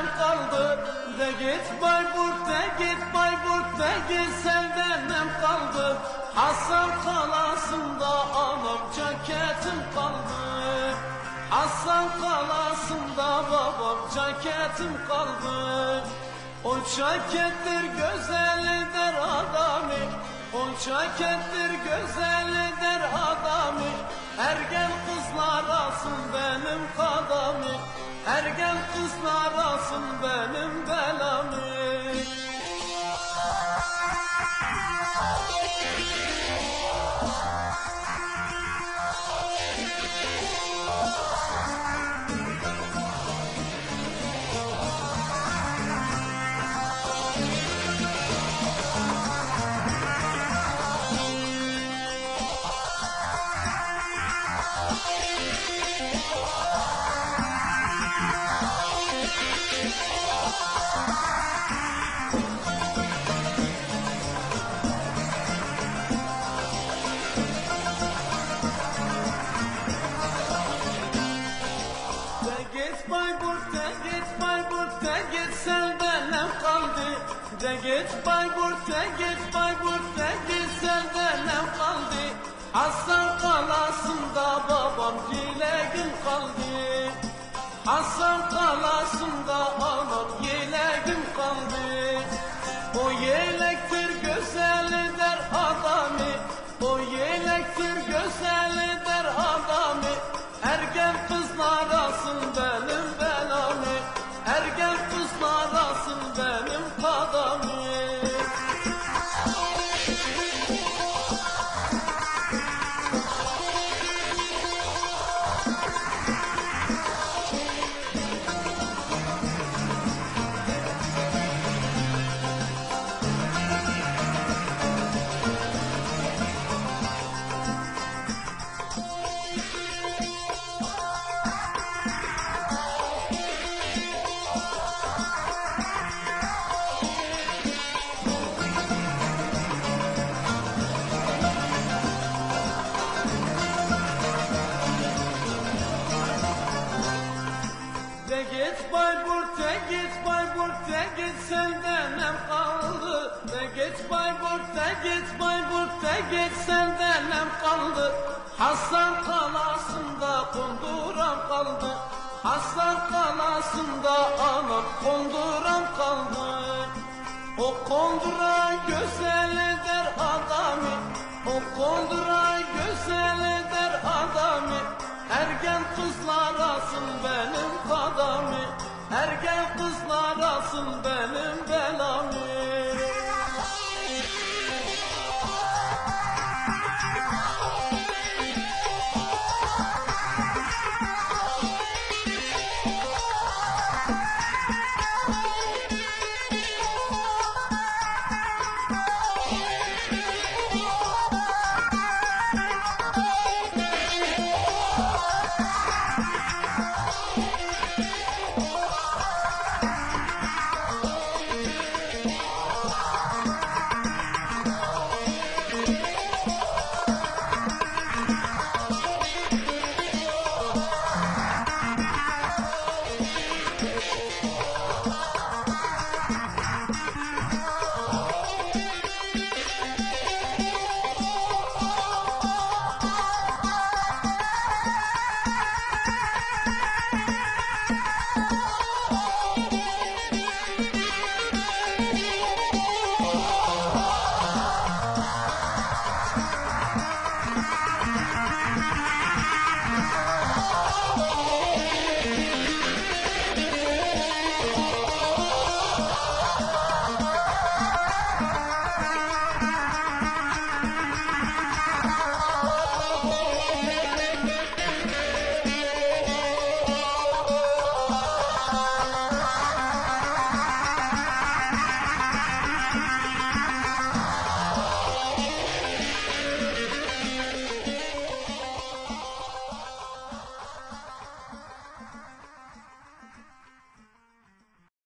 kaldı. De git Bayburt, de git Bayburt, de git sevdanem kaldı. Hasan kalasında anam ceketim kaldı. Hasan kalasında babam ceketim kaldı. O cekettir güzel der adamı, o cekettir güzel der adamı. Ergen kızlar alsın benim kadamı, ergen kızlar alsın benim belamı. Bayburt, de git Bayburt, de git sevdanem kaldı. De git Bayburt, de git Bayburt, de git sevdanem kaldı. Hasan kalasında babam yeleğim kaldı. Hasan kalasında anam yeleğim kaldı. O yelektir güzel der adamı, o yelektir güzel der adamı. Ergen kızlar alsın benim belamı, ergen kızlar alsın benim kadamı. De git Bayburt, de git Bayburt, de git sevdanem kaldı. De git Bayburt, de git Bayburt, de git sevdanem kaldı. Hasan kalasında konduram kaldı. Hasan kalasında anam konduram kaldı. O kondura güzel der adamı, o kondura güzel der adamı. Ergen kızlar alsın benim kadamı, ergen kızlar alsın benim belamı.